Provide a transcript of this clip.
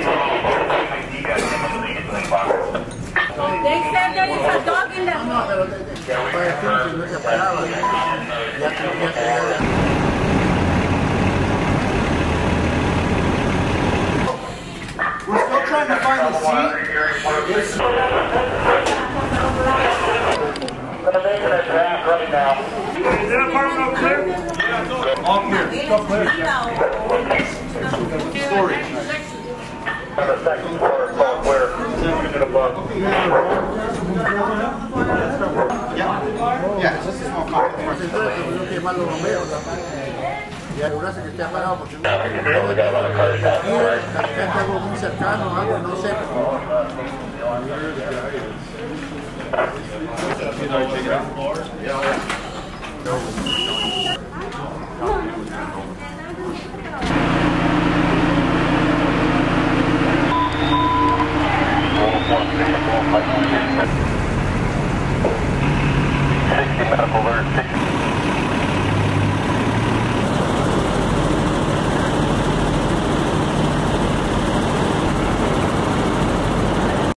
They said there is a dog in the hall. We're still trying to find the seat. Right now. Is that apartment up clear? All clear. Still clear. Storage. On the second floor, where above. Yeah, it's just a small complex. Y asegurarse que esté apagado porque We got a lot of cars out there. algo muy cercano, algo no sé. Medical alert.